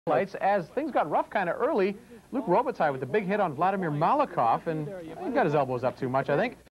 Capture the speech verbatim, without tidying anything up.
Lights as things got rough kind of early. Luke Robitaille with the big hit on Vladimir Malakhov, and he got his elbows up too much, I think.